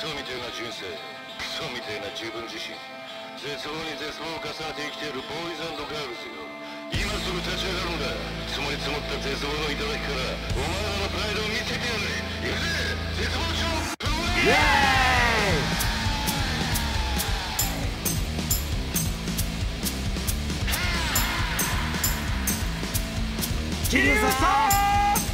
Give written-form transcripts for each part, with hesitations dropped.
ソみたいな人生、クソみたいな自分自身、絶望に絶望を重ねて生きているボーイズ&ガールズよ。今すぐ立ち上がるんだ。積もり積もった絶望の頂からお前らのプライドを見せてやれ。行くぜ、絶望症プロイエーイ。 Kiryuさん、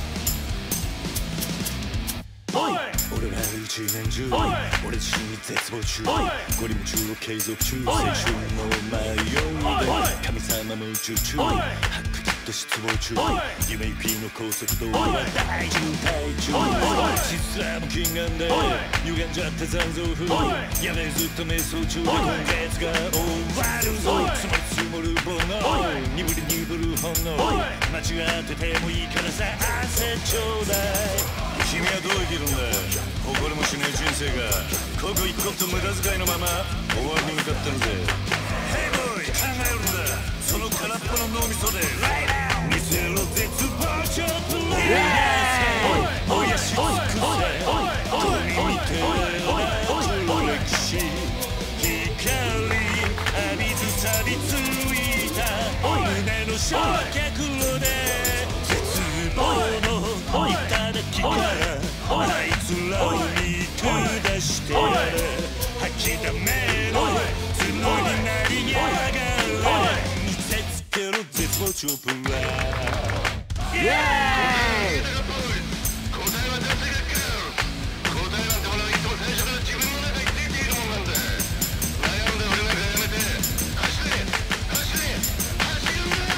俺ら一年中俺自身に絶望中ゴリ夢中を継続中青春の迷いで神様も宇宙中白日と失望中夢行きの高速道路は大渋滞中シスラム禁眼で歪んじゃった残像風やめずっと瞑想中で今月が終わるぞ積もる煩悩鈍り鈍る本能間違っててもいいからさ汗ちょうだい君はどう生きるんだ。誇りもしねえ人生が刻一刻と無駄遣いのまま終わりに向かってるぜ。ヘイボーイ考えるんだ。その空っぽの脳みそで見せろ絶望ちょっとレイ燃やし尽くせゴミみてえな歴史光浴びず錆びついた胸の焼却炉で絶望の頂きからあいつらを見下してやれ吐きだめの角になりやがれ見せつけろ絶望チョップラーイエーイ。答えは出せがっか。答えなんてものはいつも最初から自分の中についているもんなんだ。悩んだ俺なんかやめて走れ走れ走るんだ。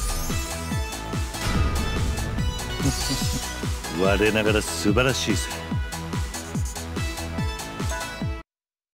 我ながら素晴らしいぜ。